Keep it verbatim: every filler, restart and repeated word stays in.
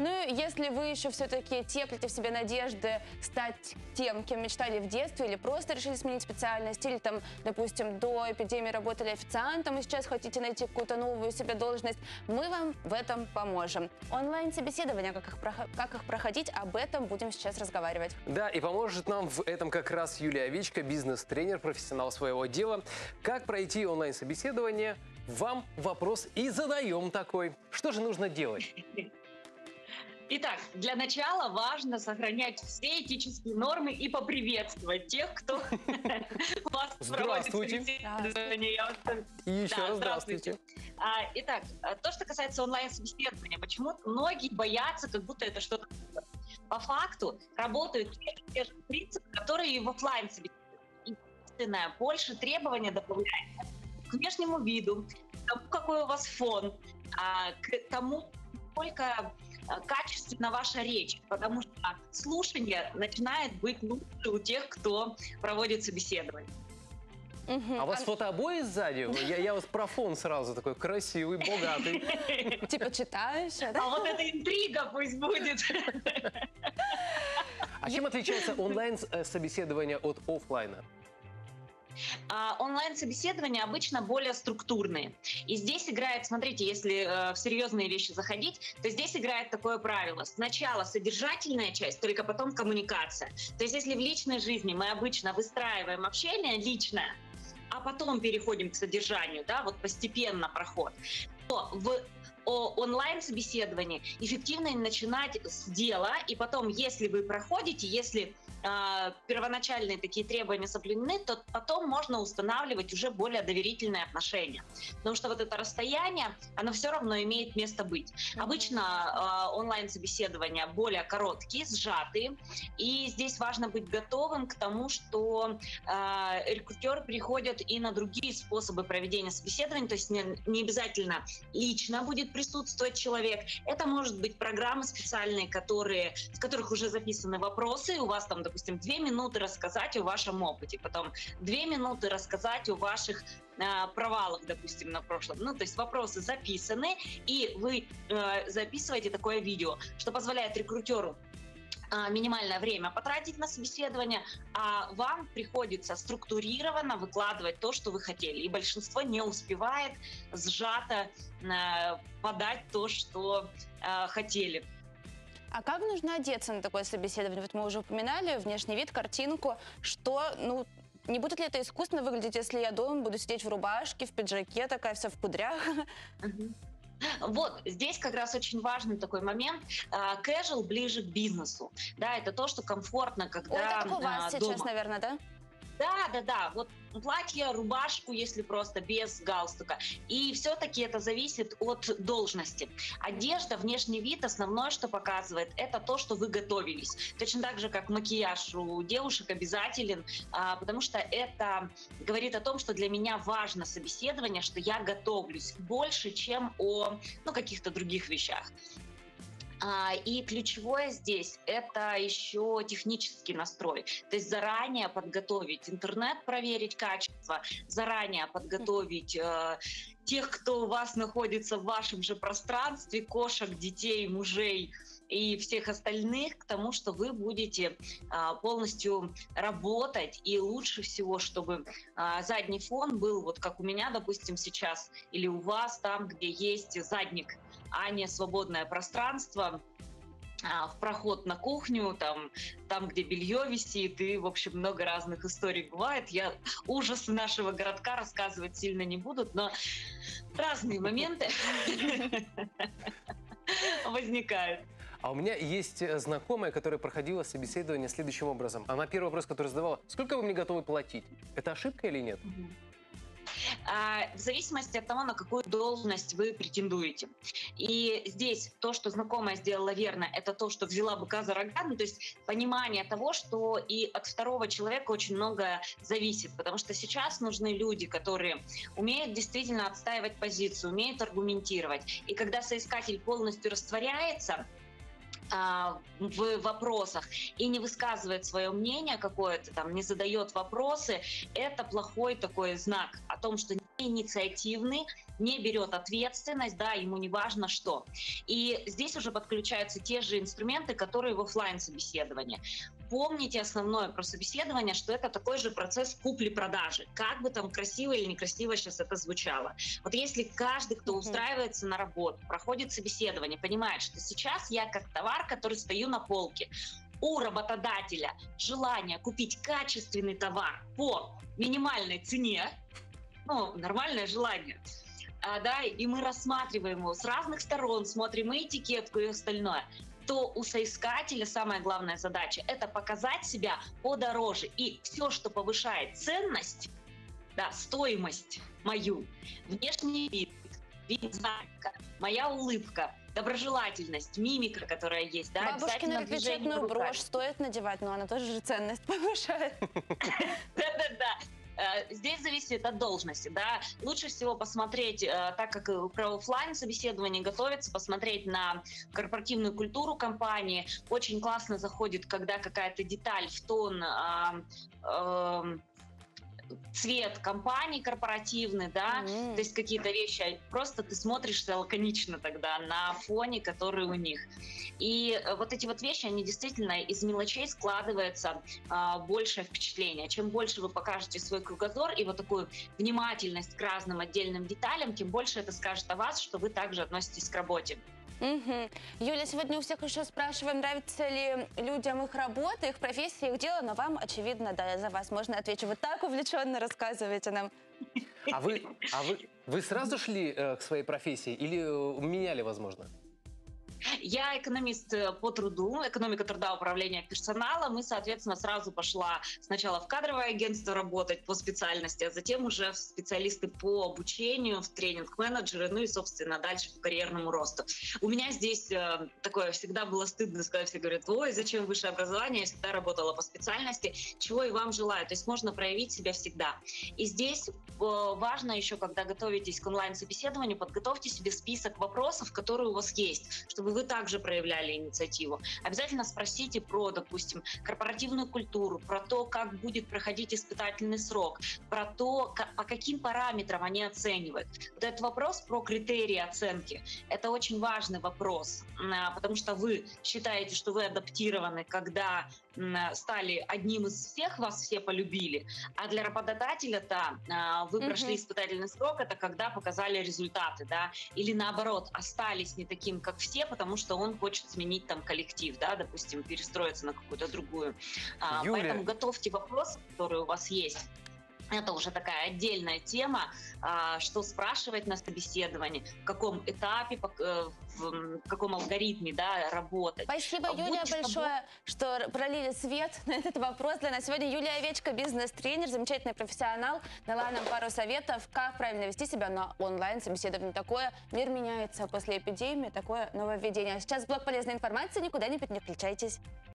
Ну, и если вы еще все-таки теплите в себе надежды стать тем, кем мечтали в детстве, или просто решили сменить специальность, или там, допустим, до эпидемии работали официантом и сейчас хотите найти какую-то новую себе должность, мы вам в этом поможем. Онлайн-собеседования, как их, как их проходить, об этом будем сейчас разговаривать. Да, и поможет нам в этом как раз Юлия Овечко, бизнес-тренер, профессионал своего дела. Как пройти онлайн-собеседование? Вам вопрос и задаем такой. Что же нужно делать? Итак, для начала важно сохранять все этические нормы и поприветствовать тех, кто вас проводит собеседование. И еще раз здравствуйте. Итак, то, что касается онлайн-собеседования, почему-то многие боятся, как будто это что-то... По факту работают те же принципы, которые и в офлайн-собеседовании. Больше требования добавляется к внешнему виду, к тому, какой у вас фон, к тому, насколько качественна ваша речь, потому что слушание начинает быть лучше у тех, кто проводит собеседование. Угу. А у вас фотообои сзади? Я, я вот про фон сразу такой красивый, богатый. Типа читающая, да? А вот эта интрига пусть будет. А чем отличается онлайн-собеседование от офлайна? А онлайн-собеседования обычно более структурные. И здесь играет, смотрите, если э, в серьезные вещи заходить, то здесь играет такое правило. Сначала содержательная часть, только потом коммуникация. То есть если в личной жизни мы обычно выстраиваем общение личное, а потом переходим к содержанию, да, вот постепенно проход, то в о онлайн-собеседовании эффективно начинать с дела, и потом, если вы проходите, если э, первоначальные такие требования соблюдены, то потом можно устанавливать уже более доверительные отношения. Потому что вот это расстояние, оно все равно имеет место быть. Mm-hmm. Обычно э, онлайн-собеседования более короткие, сжатые, и здесь важно быть готовым к тому, что э, рекрутеры приходят и на другие способы проведения собеседования, то есть не, не обязательно лично будет присутствовать человек. Это может быть программы специальные, которые, в которых уже записаны вопросы. У вас там, допустим, две минуты рассказать о вашем опыте, потом две минуты рассказать о ваших э, провалах, допустим, на прошлом. Ну, то есть вопросы записаны, и вы э, записываете такое видео, что позволяет рекрутеру минимальное время потратить на собеседование, а вам приходится структурированно выкладывать то, что вы хотели. И большинство не успевает сжато э, подать то, что э, хотели. А как нужно одеться на такое собеседование? Вот мы уже упоминали внешний вид, картинку. Что, ну, не будет ли это искусственно выглядеть, если я дома буду сидеть в рубашке, в пиджаке, такая вся в кудрях? Вот, здесь как раз очень важный такой момент. Casual ближе к бизнесу. Да, это то, что комфортно, когда Ой, как у вас дома. Сейчас, наверное, да? Да, да, да. Вот платье, рубашку, если просто без галстука. И все-таки это зависит от должности. Одежда, внешний вид, основное, что показывает, это то, что вы готовились. Точно так же, как макияж у девушек обязателен, потому что это говорит о том, что для меня важно собеседование, что я готовлюсь больше, чем о ну, каких-то других вещах. И ключевое здесь – это еще технический настрой. То есть заранее подготовить интернет, проверить качество, заранее подготовить э, тех, кто у вас находится в вашем же пространстве, кошек, детей, мужей и всех остальных, к тому, что вы будете а, полностью работать. И лучше всего, чтобы а, задний фон был, вот как у меня, допустим, сейчас, или у вас там, где есть задник, а не свободное пространство, а, в проход на кухню, там, там, где белье висит, и, в общем, много разных историй бывает. Я ужасы нашего городка рассказывать сильно не буду, но разные моменты возникают. А у меня есть знакомая, которая проходила собеседование следующим образом. Она первый вопрос, который задавала: сколько вы мне готовы платить? Это ошибка или нет? В зависимости от того, на какую должность вы претендуете. И здесь то, что знакомая сделала верно, это то, что взяла быка за рога, ну, то есть понимание того, что и от второго человека очень многое зависит, потому что сейчас нужны люди, которые умеют действительно отстаивать позицию, умеют аргументировать. И когда соискатель полностью растворяется в вопросах и не высказывает свое мнение какое-то, там, не задает вопросы, это плохой такой знак о том, что инициативный, не берет ответственность, да, ему не важно что. И здесь уже подключаются те же инструменты, которые в офлайн собеседовании. Помните основное про собеседование, что это такой же процесс купли-продажи. Как бы там красиво или некрасиво сейчас это звучало. Вот если каждый, кто устраивается на работу, проходит собеседование, понимает, что сейчас я как товар, который стою на полке, у работодателя желание купить качественный товар по минимальной цене, ну, нормальное желание, а, да, и мы рассматриваем его с разных сторон, смотрим и этикетку, и остальное, то у соискателя самая главная задача — это показать себя подороже. И все, что повышает ценность, да, стоимость мою, внешний вид, вид знака, моя улыбка, доброжелательность, мимика, которая есть, да, Бабушкину обязательно движение бюджетную руками. брошь стоит надевать, но она тоже же ценность повышает. Да-да-да. Э, Здесь зависит от должности, да. Лучше всего посмотреть, э, так как и про оффлайн собеседование готовится, посмотреть на корпоративную культуру компании. Очень классно заходит, когда какая-то деталь в тон, а, эм, цвет компании корпоративный, да, Мгм. то есть какие-то вещи, просто ты смотришься лаконично тогда на фоне, который у них. И э, вот эти вот вещи, они действительно из мелочей складывается а, большее впечатление. Чем больше вы покажете свой кругозор и вот такую внимательность к разным отдельным деталям, тем больше это скажет о вас, что вы также относитесь к работе. Мгм. Юля, сегодня у всех еще спрашиваем, нравится ли людям их работа, их профессия, их дело, но вам, очевидно, да, за вас можно ответить. Вы так увлеченно рассказываете нам. А вы, а вы, вы сразу шли э, к своей профессии или э, меняли, возможно? Я экономист э, по труду, экономика труда, управление персоналом, и, соответственно, сразу пошла сначала в кадровое агентство работать по специальности, а затем уже в специалисты по обучению, в тренинг-менеджеры, ну и, собственно, дальше по карьерному росту. У меня здесь э, такое всегда было стыдно сказать, все говорят: ой, зачем высшее образование, я всегда работала по специальности, чего и вам желаю. То есть можно проявить себя всегда. И здесь э, важно еще, когда готовитесь к онлайн-собеседованию, подготовьте себе список вопросов, которые у вас есть, чтобы вы также проявляли инициативу. Обязательно спросите про, допустим, корпоративную культуру, про то, как будет проходить испытательный срок, про то, как, по каким параметрам они оценивают. Вот этот вопрос про критерии оценки — это очень важный вопрос, а, потому что вы считаете, что вы адаптированы, когда м, стали одним из всех, вас все полюбили, а для работодателя-то а, вы Мгм. прошли испытательный срок, это когда показали результаты, да, или наоборот, остались не таким, как все, потому что он хочет сменить там коллектив, да, допустим, перестроиться на какую-то другую. А, Юля. Поэтому готовьте вопросы, которые у вас есть. Это уже такая отдельная тема, а, что спрашивать на собеседовании, в каком этапе, пок- э, в м, каком алгоритме, да, работать. Спасибо, Будьте Юлия, собой. большое, что пролили свет на этот вопрос для нас. Сегодня Юлия Овечко, бизнес-тренер, замечательный профессионал, дала нам пару советов, как правильно вести себя на онлайн-собеседовании. Такое мир меняется после эпидемии, такое нововведение. А сейчас блок полезной информации, никуда не переключайтесь.